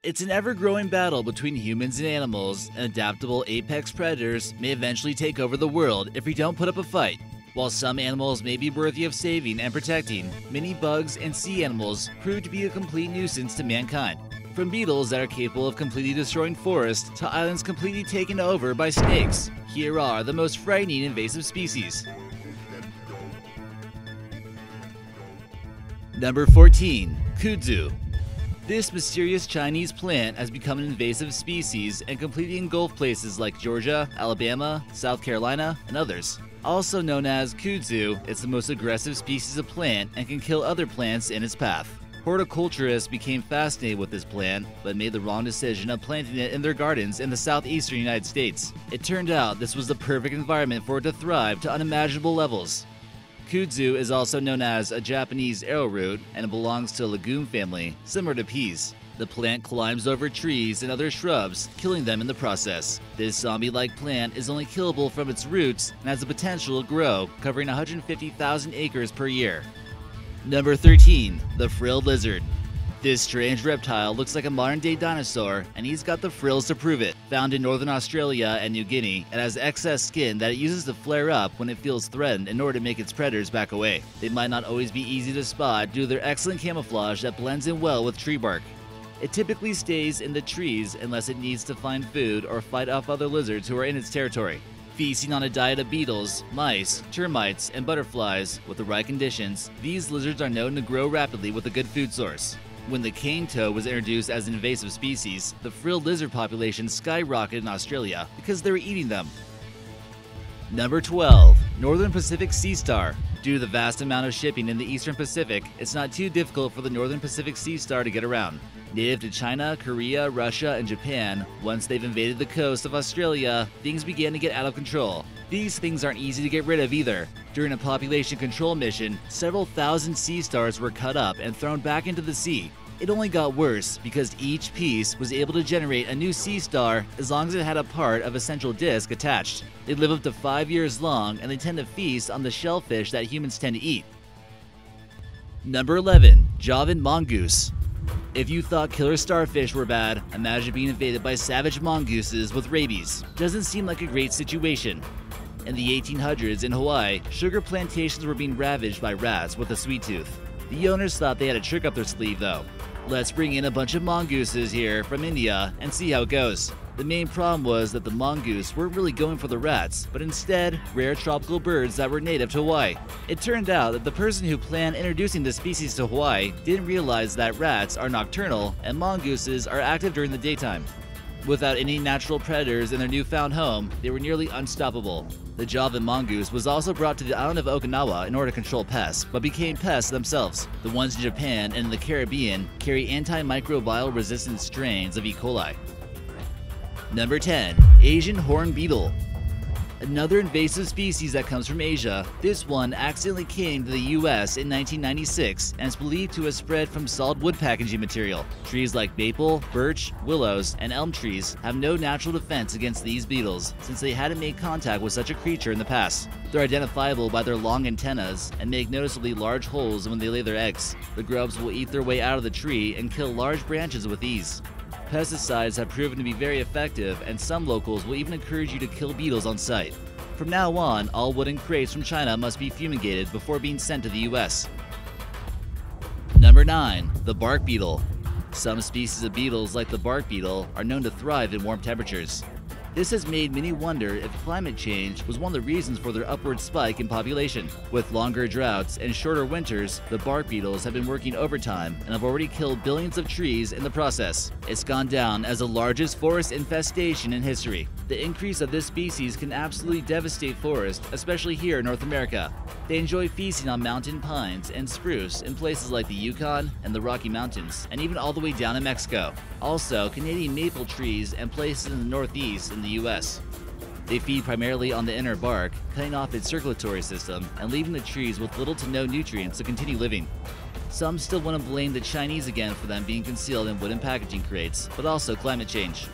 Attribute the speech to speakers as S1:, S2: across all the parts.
S1: It's an ever-growing battle between humans and animals, and adaptable apex predators may eventually take over the world if we don't put up a fight. While some animals may be worthy of saving and protecting, many bugs and sea animals prove to be a complete nuisance to mankind. From beetles that are capable of completely destroying forests to islands completely taken over by snakes, here are the most frightening invasive species. Number 14. Kudzu. This mysterious Chinese plant has become an invasive species and completely engulfed places like Georgia, Alabama, South Carolina, and others. Also known as kudzu, it's the most aggressive species of plant and can kill other plants in its path. Horticulturists became fascinated with this plant, but made the wrong decision of planting it in their gardens in the Southeastern United States. It turned out this was the perfect environment for it to thrive to unimaginable levels. Kudzu is also known as a Japanese Arrowroot and it belongs to a legume family, similar to peas. The plant climbs over trees and other shrubs, killing them in the process. This zombie-like plant is only killable from its roots and has the potential to grow, covering 150,000 acres per year. Number 13. The frilled lizard. This strange reptile looks like a modern-day dinosaur, and he's got the frills to prove it. Found in northern Australia and New Guinea, it has excess skin that it uses to flare up when it feels threatened in order to make its predators back away. They might not always be easy to spot due to their excellent camouflage that blends in well with tree bark. It typically stays in the trees unless it needs to find food or fight off other lizards who are in its territory. Feasting on a diet of beetles, mice, termites, and butterflies, with the right conditions, these lizards are known to grow rapidly with a good food source. When the cane toad was introduced as an invasive species, the frilled lizard population skyrocketed in Australia because they were eating them. Number 12. Northern Pacific sea star. Due to the vast amount of shipping in the Eastern Pacific, it's not too difficult for the Northern Pacific sea star to get around. Native to China, Korea, Russia, and Japan, once they've invaded the coast of Australia, things began to get out of control. These things aren't easy to get rid of either. During a population control mission, several thousand sea stars were cut up and thrown back into the sea. It only got worse because each piece was able to generate a new sea star as long as it had a part of a central disk attached. They live up to 5 years long and they tend to feast on the shellfish that humans tend to eat. Number 11. Javan mongoose. If you thought killer starfish were bad, imagine being invaded by savage mongooses with rabies. Doesn't seem like a great situation. In the 1800s in Hawaii, sugar plantations were being ravaged by rats with a sweet tooth. The owners thought they had a trick up their sleeve though. Let's bring in a bunch of mongooses here from India and see how it goes. The main problem was that the mongoose weren't really going for the rats, but instead rare tropical birds that were native to Hawaii. It turned out that the person who planned introducing the species to Hawaii didn't realize that rats are nocturnal and mongooses are active during the daytime. Without any natural predators in their newfound home, they were nearly unstoppable. The Javan mongoose was also brought to the island of Okinawa in order to control pests, but became pests themselves. The ones in Japan and in the Caribbean carry antimicrobial resistant strains of E. coli. Number 10. Asian horned beetle. Another invasive species that comes from Asia. This one accidentally came to the US in 1996 and is believed to have spread from solid wood packaging material. Trees like maple, birch, willows, and elm trees have no natural defense against these beetles since they hadn't made contact with such a creature in the past. They're identifiable by their long antennas and make noticeably large holes when they lay their eggs. The grubs will eat their way out of the tree and kill large branches with ease. Pesticides have proven to be very effective, and some locals will even encourage you to kill beetles on site. From now on, all wooden crates from China must be fumigated before being sent to the US. Number 9. The bark beetle. Some species of beetles, like the bark beetle, are known to thrive in warm temperatures. This has made many wonder if climate change was one of the reasons for their upward spike in population. With longer droughts and shorter winters, the bark beetles have been working overtime and have already killed billions of trees in the process. It's gone down as the largest forest infestation in history. The increase of this species can absolutely devastate forests, especially here in North America. They enjoy feasting on mountain pines and spruce in places like the Yukon and the Rocky Mountains, and even all the way down in Mexico. Also, Canadian maple trees and places in the Northeast in the US. They feed primarily on the inner bark, cutting off its circulatory system and leaving the trees with little to no nutrients to continue living. Some still want to blame the Chinese again for them being concealed in wooden packaging crates, but also climate change.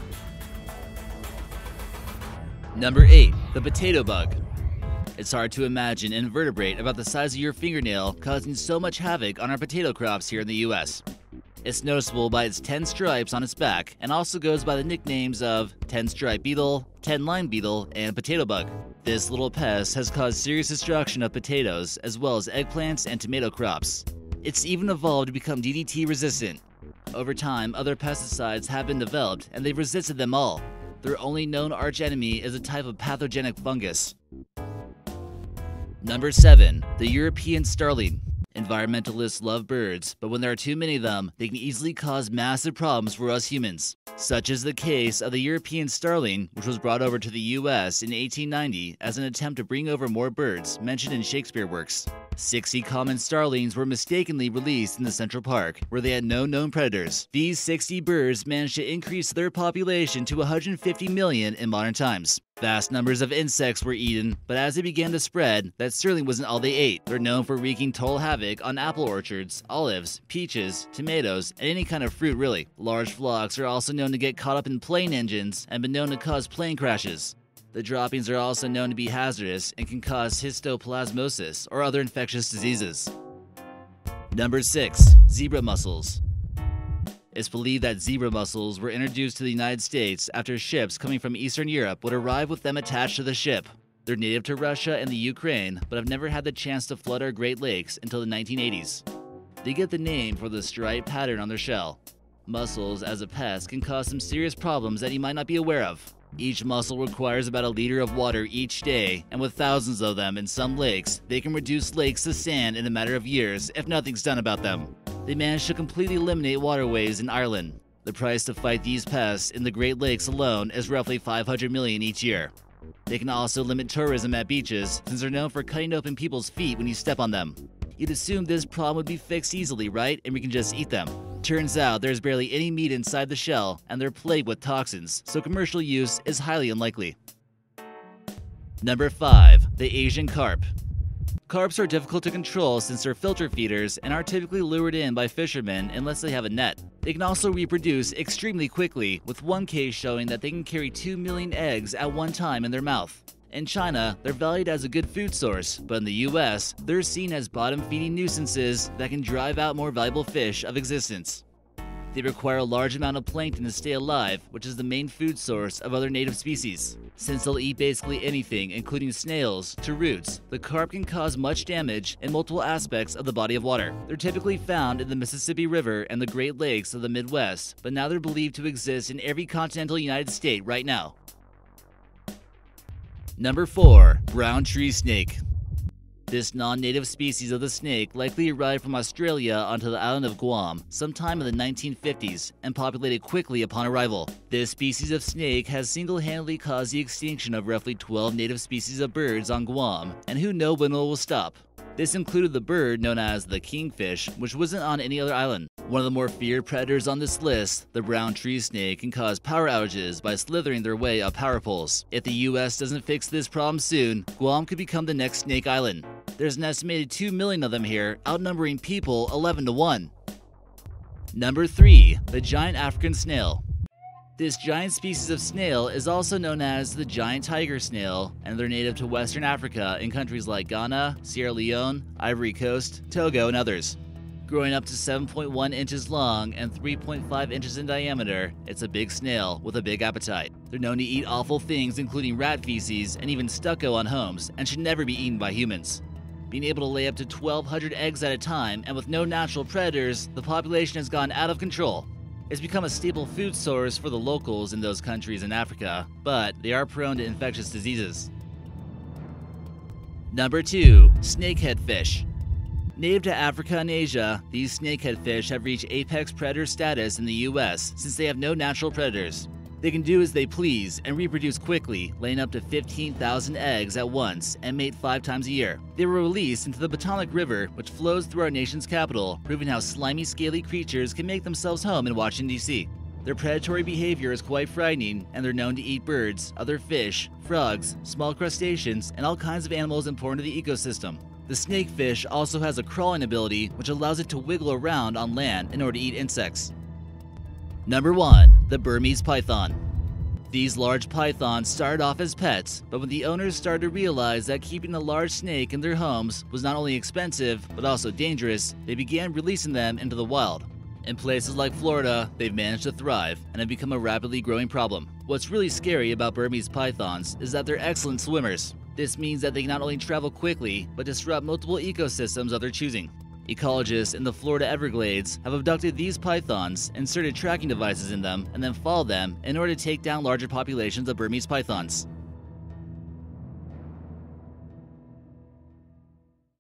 S1: Number 8. The potato bug. It's hard to imagine an invertebrate about the size of your fingernail causing so much havoc on our potato crops here in the US. It's noticeable by its 10 stripes on its back and also goes by the nicknames of 10-stripe beetle, 10-line beetle, and potato bug. This little pest has caused serious destruction of potatoes as well as eggplants and tomato crops. It's even evolved to become DDT resistant. Over time, other pesticides have been developed and they've resisted them all. Their only known archenemy is a type of pathogenic fungus. Number 7. The European starling. Environmentalists love birds, but when there are too many of them, they can easily cause massive problems for us humans. Such is the case of the European starling, which was brought over to the US in 1890 as an attempt to bring over more birds mentioned in Shakespeare works. 60 common starlings were mistakenly released in the Central Park, where they had no known predators. These 60 birds managed to increase their population to 150 million in modern times. Vast numbers of insects were eaten, but as they began to spread, that starling wasn't all they ate. They're known for wreaking total havoc on apple orchards, olives, peaches, tomatoes, and any kind of fruit really. Large flocks are also known to get caught up in plane engines and been known to cause plane crashes. The droppings are also known to be hazardous and can cause histoplasmosis or other infectious diseases. Number 6. Zebra mussels. It's believed that zebra mussels were introduced to the United States after ships coming from Eastern Europe would arrive with them attached to the ship. They're native to Russia and the Ukraine, but have never had the chance to flood our Great Lakes until the 1980s. They get the name for the striped pattern on their shell. Mussels, as a pest, can cause some serious problems that you might not be aware of. Each mussel requires about a liter of water each day, and with thousands of them in some lakes, they can reduce lakes to sand in a matter of years if nothing's done about them. They managed to completely eliminate waterways in Ireland. The price to fight these pests in the Great Lakes alone is roughly $500 million each year. They can also limit tourism at beaches, since they're known for cutting open people's feet when you step on them. You'd assume this problem would be fixed easily, right? And we can just eat them. Turns out there's barely any meat inside the shell, and they're plagued with toxins, so commercial use is highly unlikely. Number 5. The Asian carp. Carps are difficult to control since they're filter feeders and are typically lured in by fishermen unless they have a net. They can also reproduce extremely quickly, with one case showing that they can carry 2 million eggs at one time in their mouth. In China, they're valued as a good food source, but in the US, they're seen as bottom-feeding nuisances that can drive out more valuable fish of existence. They require a large amount of plankton to stay alive, which is the main food source of other native species. Since they'll eat basically anything, including snails to roots, the carp can cause much damage in multiple aspects of the body of water. They're typically found in the Mississippi River and the Great Lakes of the Midwest, but now they're believed to exist in every continental United States right now. Number 4. Brown tree snake. This non-native species of the snake likely arrived from Australia onto the island of Guam sometime in the 1950s and populated quickly upon arrival. This species of snake has single-handedly caused the extinction of roughly 12 native species of birds on Guam, and who knows when it will stop. This included the bird known as the kingfish, which wasn't on any other island. One of the more feared predators on this list, the brown tree snake, can cause power outages by slithering their way up power poles. If the US doesn't fix this problem soon, Guam could become the next snake island. There's an estimated 2 million of them here, outnumbering people 11 to 1. Number 3. The giant African snail. This giant species of snail is also known as the giant tiger snail, and they're native to Western Africa in countries like Ghana, Sierra Leone, Ivory Coast, Togo, and others. Growing up to 7.1 inches long and 3.5 inches in diameter, it's a big snail with a big appetite. They're known to eat awful things including rat feces and even stucco on homes, and should never be eaten by humans. Being able to lay up to 1,200 eggs at a time, and with no natural predators, the population has gone out of control. It's become a staple food source for the locals in those countries in Africa, but they are prone to infectious diseases. Number 2. Snakehead fish. Native to Africa and Asia, these snakehead fish have reached apex predator status in the US since they have no natural predators. They can do as they please and reproduce quickly, laying up to 15,000 eggs at once and mate 5 times a year. They were released into the Potomac River, which flows through our nation's capital, proving how slimy, scaly creatures can make themselves home in Washington, D.C. Their predatory behavior is quite frightening, and they're known to eat birds, other fish, frogs, small crustaceans, and all kinds of animals important to the ecosystem. The snakefish also has a crawling ability, which allows it to wiggle around on land in order to eat insects. Number 1. The Burmese python. These large pythons started off as pets, but when the owners started to realize that keeping a large snake in their homes was not only expensive, but also dangerous, they began releasing them into the wild. In places like Florida, they've managed to thrive and have become a rapidly growing problem. What's really scary about Burmese pythons is that they're excellent swimmers. This means that they can not only travel quickly, but disrupt multiple ecosystems of their choosing. Ecologists in the Florida Everglades have abducted these pythons, inserted tracking devices in them, and then followed them in order to take down larger populations of Burmese pythons.